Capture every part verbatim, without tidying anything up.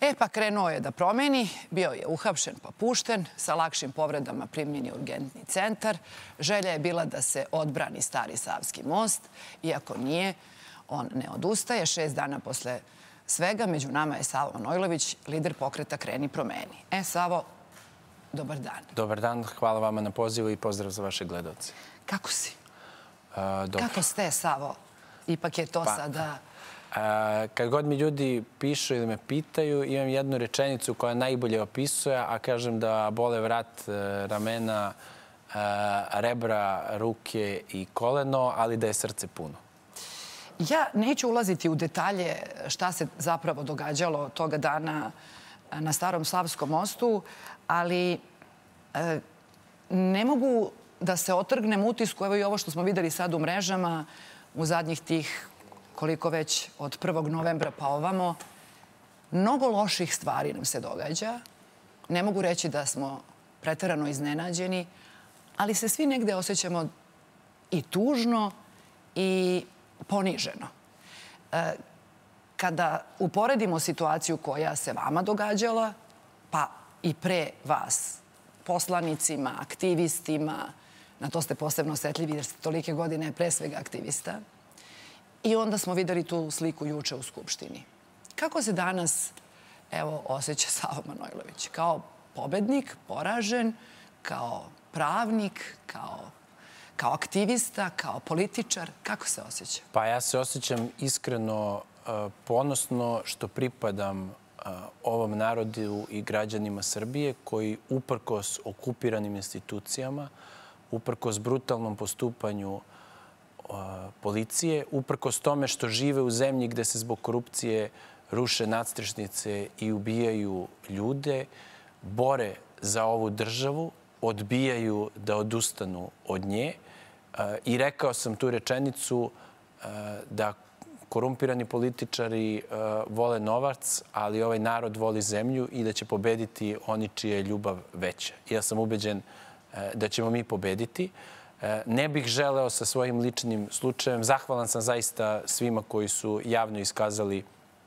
E, pa krenuo je da promeni, bio je uhapšen pa pušten, sa lakšim povredama primljen je u urgentni centar. Želja je bila da se odbrani Stari Savski most, iako nije, on ne odustaje. Šest dana posle svega, među nama je Savo Manojlović, lider pokreta Kreni promeni. E, Savo, dobar dan. Dobar dan, hvala vama na pozivu i pozdrav za vaše gledalce. Kako si? Dobro. Kako ste, Savo? Ipak je to sada... Kad god mi ljudi pišu ili me pitaju, imam jednu rečenicu koja najbolje opisuje, a kažem da bole vrat, ramena, rebra, ruke i koleno, ali da je srce puno. Ja neću ulaziti u detalje šta se zapravo događalo toga dana na Starom Savskom mostu, ali ne mogu da se otrgnem utisku, evo i ovo što smo videli sad u mrežama, u zadnjih tih koliko već od prvog novembra pa ovamo, mnogo loših stvari nam se događa. Ne mogu reći da smo preterano iznenađeni, ali se svi negde osjećamo i tužno i poniženo. Kada uporedimo situaciju koja se vama događala, pa i pre vas, poslanicima, aktivistima, na to ste posebno osetljivi jer ste tolike godine pre svega aktivista, i onda smo videli tu sliku juče u Skupštini. Kako se danas, evo, osjeća Savo Manojlović? Kao pobednik, poražen, kao pravnik, kao, kao aktivista, kao političar? Kako se osjeća? Pa ja se osjećam iskreno ponosno što pripadam ovom narodu i građanima Srbije koji uprkos okupiranim institucijama, uprkos brutalnom postupanju policije, uprkos tome što žive u zemlji gde se zbog korupcije ruše nadstrešnice i ubijaju ljude, bore za ovu državu, odbijaju da odustanu od nje. I rekao sam tu rečenicu da korumpirani političari vole novac, ali ovaj narod voli zemlju i da će pobediti oni čija je ljubav veća. Ja sam ubeđen da ćemo mi pobediti. Ne bih želeo sa svojim ličnim slučajem. Zahvalan sam zaista svima koji su javno iskazali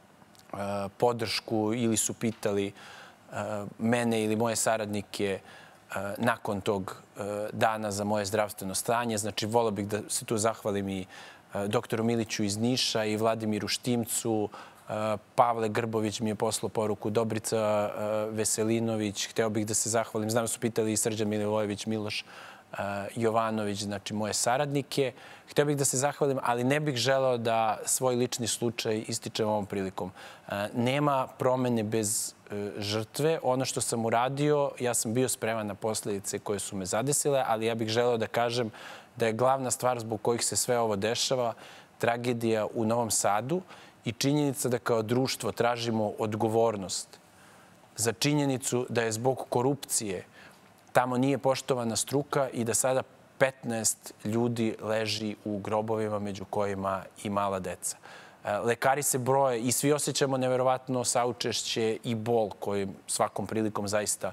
podršku ili su pitali mene ili moje saradnike nakon tog dana za moje zdravstveno stanje. Znači, volio bih da se tu zahvalim i doktoru Miliću iz Niša i Vladimiru Štimcu. Pavle Grbović mi je poslao poruku, Dobrica Veselinović. Hteo bih da se zahvalim. Znam da su pitali i Srđan Milivojević, Miloš Jovanović, znači moje saradnike. Hteo bih da se zahvalim, ali ne bih želeo da svoj lični slučaj ističem ovom prilikom. Nema promene bez žrtve. Ono što sam uradio, ja sam bio spreman na posljedice koje su me zadesile, ali ja bih želeo da kažem da je glavna stvar zbog kojih se sve ovo dešava tragedija u Novom Sadu i činjenica da kao društvo tražimo odgovornost za činjenicu da je zbog korupcije tamo nije poštovana struka i da sada petnaest ljudi leži u grobovima, među kojima i mala deca. Lekari se broje i svi osjećamo neverovatno saučešće i bol koji svakom prilikom zaista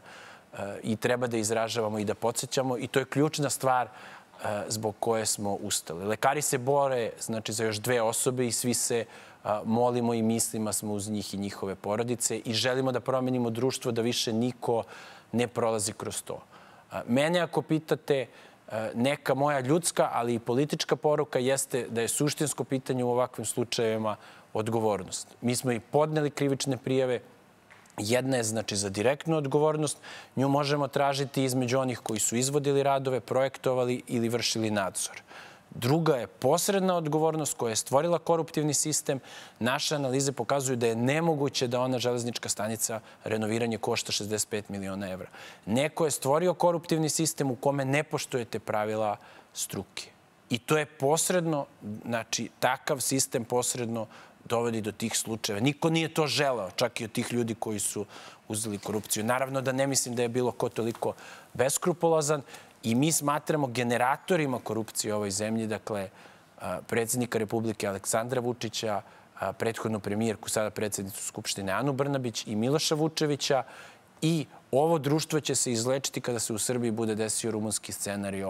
i treba da izražavamo i da podsjećamo. I to je ključna stvar zbog koje smo ustali. Lekari se bore, znači, za još dve osobe i svi se molimo i mislima smo uz njih i njihove porodice i želimo da promenimo društvo, da više niko ne prolazi kroz to. Mene, ako pitate, neka moja ljudska, ali i politička poruka jeste da je suštinsko pitanje u ovakvim slučajevima odgovornost. Mi smo i podneli krivične prijave. Jedna je, znači, za direktnu odgovornost. Nju možemo tražiti između onih koji su izvodili radove, projektovali ili vršili nadzor. Druga je posredna odgovornost koja je stvorila koruptivni sistem. Naše analize pokazuju da je nemoguće da ona železnička stanica renoviranje košta šezdeset pet miliona evra. Neko je stvorio koruptivni sistem u kome ne poštujete pravila struke. I to je posredno, znači, takav sistem posredno dovodi do tih slučajeva. Niko nije to želeo, čak i od tih ljudi koji su uzeli korupciju. Naravno da ne mislim da je bilo ko toliko beskrupulozan. I mi smatramo generatorima korupcije u ovoj zemlji, dakle, predsjednika Republike Aleksandra Vučića, prethodnu premijerku, sada predsjednicu Skupštine Anu Brnabić i Miloša Vučevića. I ovo društvo će se izlečiti kada se u Srbiji bude desio rumunski scenario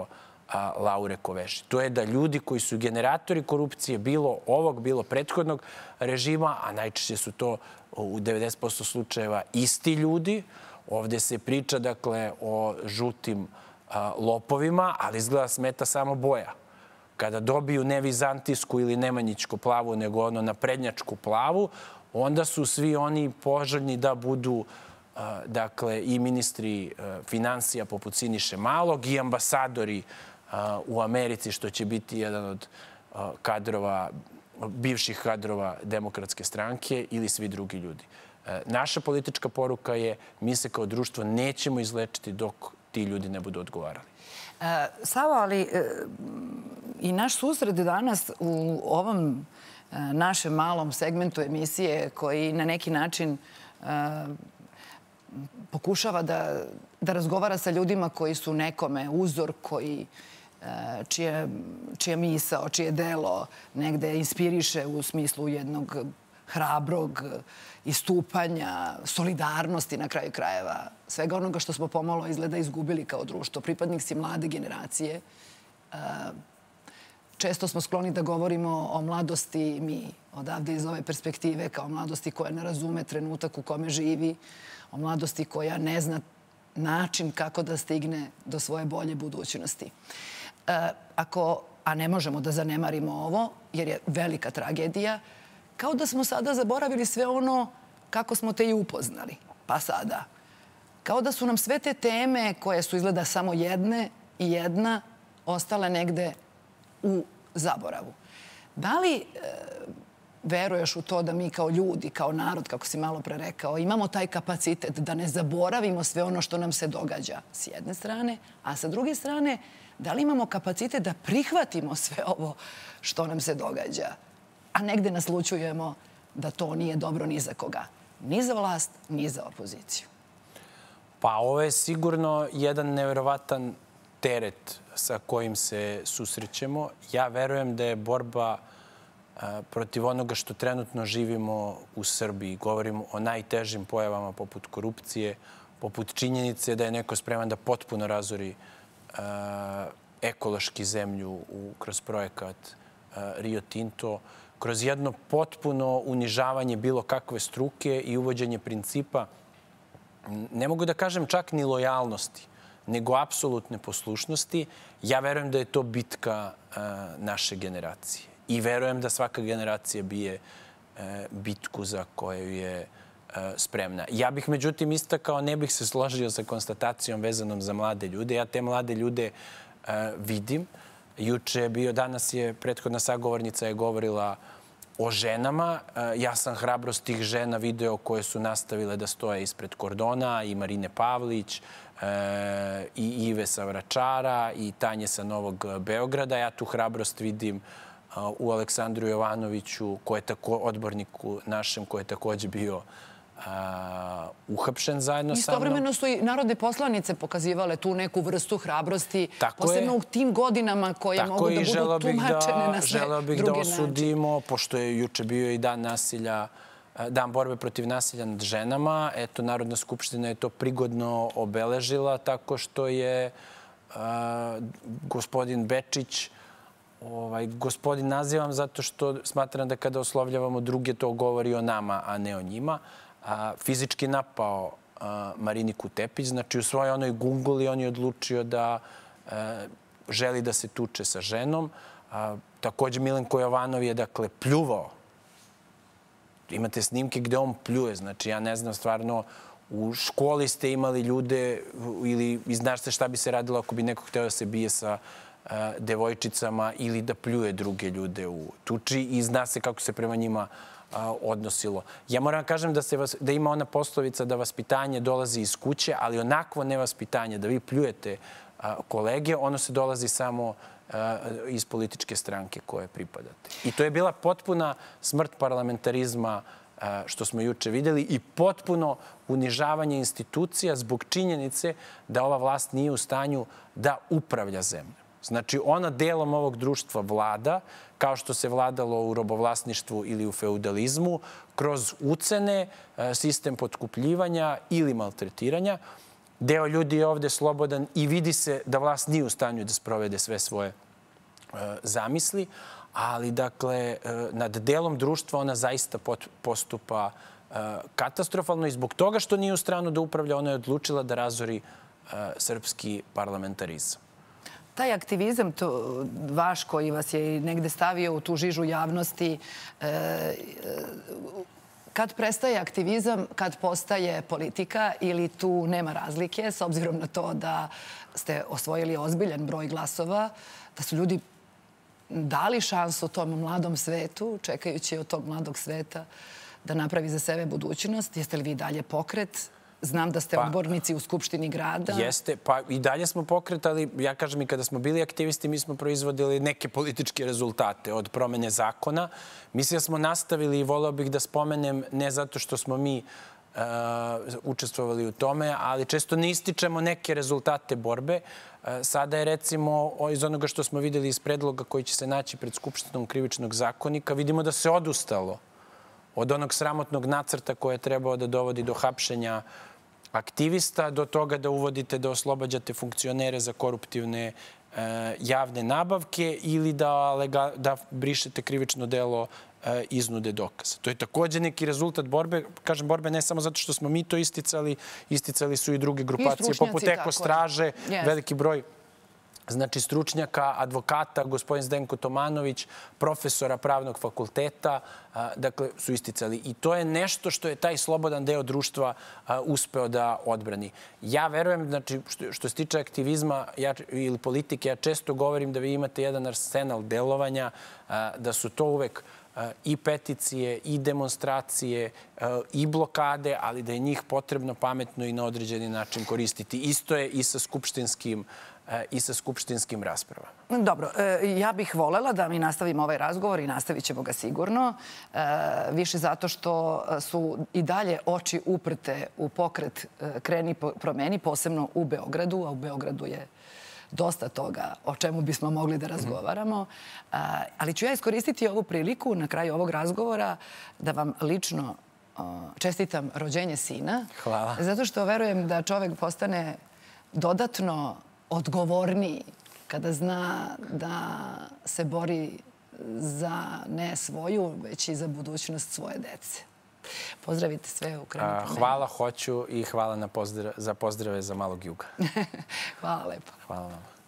Laure Koveši. To je da ljudi koji su generatori korupcije, bilo ovog, bilo prethodnog režima, a najčešće su to u devedeset posto slučajeva isti ljudi. Ovde se priča, dakle, o žutim lopovima, ali izgleda smeta samo boja. Kada dobiju ne vizantijsku ili nemanjičku plavu, nego ono naprednjačku plavu, onda su svi oni poželjni da budu dakle, i ministri finansija poput Siniše Malog i ambasadori u Americi, što će biti jedan od kadrova, bivših kadrova Demokratske stranke ili svi drugi ljudi. Naša politička poruka je mi se kao društvo nećemo izlečiti dok ti ljudi ne budu odgovarali. Savo, ali i naš susret danas u ovom našem malom segmentu emisije koji na neki način pokušava da, da razgovara sa ljudima koji su nekome uzor, koji čije, čije misao, čije delo negde inspiriše u smislu jednog hrabrog istupanja, solidarnosti na kraju krajeva, svega onoga što smo pomalo izgleda izgubili kao društvo. Pripadnik si mlade generacije. Često smo skloni da govorimo o mladosti mi odavde iz ove perspektive kao mladosti koja ne razume trenutak u kome živi, o mladosti koja ne zna način kako da stigne do svoje bolje budućnosti. Ako, a ne možemo da zanemarimo ovo, jer je velika tragedija, kao da smo sada zaboravili sve ono kako smo te i upoznali. Pa sada. Kao da su nam sve te teme koje su izgleda samo jedne i jedna ostale negde u zaboravu. Da li e, veruješ u to da mi kao ljudi, kao narod, kako si malo pre rekao, imamo taj kapacitet da ne zaboravimo sve ono što nam se događa s jedne strane, a sa druge strane, da li imamo kapacitet da prihvatimo sve ovo što nam se događa, a negde naslućujemo da to nije dobro ni za koga. Ni za vlast, ni za opoziciju. Pa ovo je sigurno jedan neverovatan teret sa kojim se susrećemo. Ja verujem da je borba protiv onoga što trenutno živimo u Srbiji. Govorimo o najtežim pojavama poput korupcije, poput činjenice da je neko spreman da potpuno razori ekološki zemlju kroz projekat Rio Tinto, kroz jedno potpuno unižavanje bilo kakve struke i uvođenje principa, ne mogu da kažem čak ni lojalnosti, nego apsolutne poslušnosti. Ja verujem da je to bitka naše generacije. I verujem da svaka generacija bije bitku za koju je spremna. Ja bih, međutim, istakao, ne bih se složio sa konstatacijom vezanom za mlade ljude. Ja te mlade ljude vidim. Juče je bio, danas je prethodna sagovornica je govorila o ženama. Ja sam hrabrost tih žena video koje su nastavile da stoje ispred kordona, i Marine Pavlić, i Ive sa Vračara, i Tanje sa Novog Beograda. Ja tu hrabrost vidim u Aleksandru Jovanoviću, koji je tako, odborniku našem, koji je takođe bio uhapšen zajedno sa mnom. Istovremeno su i narodne poslanice pokazivale tu neku vrstu hrabrosti, posebno u tim godinama koje mogu da budu tumačene na sve druge načine. Želeo bih da osudimo, pošto je juče bio i dan nasilja, dan borbe protiv nasilja nad ženama. Eto, Narodna skupština je to prigodno obeležila tako što je gospodin Bečić, gospodin nazivam zato što smatram da kada oslovljavamo druge to govori o nama, a ne o njima, fizički napao Mariniku Tepić. Znači, u svojoj onoj gunguli on je odlučio da želi da se tuče sa ženom. Takođe, Milenko Jovanov je, dakle, pljuvao. Imate snimke gde on pljuje. Znači, ja ne znam, stvarno, u školi ste imali ljude ili znaš se šta bi se radilo ako bi neko hteo da se bije sa devojčicama ili da pljuje druge ljude u tuči i zna se kako se prema njima odnosilo. Ja moram kažem da, se, da ima ona poslovica da vaspitanje dolazi iz kuće, ali onakvo nevaspitanje da vi pljujete kolege, ono se dolazi samo iz političke stranke koje pripadate. I to je bila potpuna smrt parlamentarizma što smo juče videli i potpuno unižavanje institucija zbog činjenice da ova vlast nije u stanju da upravlja zemljom. Znači, ona delom ovog društva vlada, kao što se vladalo u robovlasništvu ili u feudalizmu, kroz ucene, sistem potkupljivanja ili maltretiranja. Deo ljudi je ovde slobodan i vidi se da vlast nije u stanju da sprovede sve svoje zamisli, ali, dakle, nad delom društva ona zaista postupa katastrofalno i zbog toga što nije u stranu da upravlja, ona je odlučila da razori srpski parlamentarizam. Taj aktivizam vaš koji vas je negde stavio u tu žižu javnosti, kad prestaje aktivizam, kad postaje politika ili tu nema razlike, s obzirom na to da ste osvojili ozbiljan broj glasova, da su ljudi dali šansu tom mladom svetu, čekajući od tog mladog sveta da napravi za sebe budućnost? Jeste li vi dalje pokret? Znam da ste odbornici u Skupštini grada. Jeste, pa i dalje smo pokret, ali ja kažem i kada smo bili aktivisti, mi smo proizvodili neke političke rezultate od promene zakona. Mislim da smo nastavili i voleo bih da spomenem, ne zato što smo mi učestvovali u tome, ali često ne ističemo neke rezultate borbe. Sada je, recimo, iz onoga što smo videli iz predloga koji će se naći pred Skupštinom krivičnog zakonika, vidimo da se odustalo od onog sramotnog nacrta koje je trebao da dovodi do hapšenja aktivista, do toga da uvodite, da oslobađate funkcionere za koruptivne javne nabavke ili da brišete krivično delo iznude dokaza. To je takođe neki rezultat borbe. Kažem, borbe ne samo zato što smo mi to isticali, isticali su i druge grupacije, poput Eko straže, veliki broj znači stručnjaka, advokata, gospodin Zdenko Tomanović, profesora pravnog fakulteta, dakle, su isticali. I to je nešto što je taj slobodan deo društva uspeo da odbrani. Ja verujem, znači, što se tiče aktivizma ili politike, ja često govorim da vi imate jedan arsenal delovanja, da su to uvek i peticije, i demonstracije, i blokade, ali da je njih potrebno pametno i na određeni način koristiti. Isto je i sa skupštinskim i sa skupštinskim raspravama. Dobro, ja bih volela da mi nastavimo ovaj razgovor i nastavit ćemo ga sigurno. Više zato što su i dalje oči uprte u pokret Kreni promeni, posebno u Beogradu, a u Beogradu je dosta toga o čemu bismo mogli da razgovaramo. Ali ću ja iskoristiti ovu priliku na kraju ovog razgovora da vam lično čestitam rođenje sina. Hvala. Zato što verujem da čovek postane dodatno odgovorniji kada zna da se bori za ne svoju, već i za budućnost svoje dece. Pozdravite sve u Kreni promeni. Hvala, hoću i hvala za pozdrave za malog Juga. Hvala lepo. Hvala vam.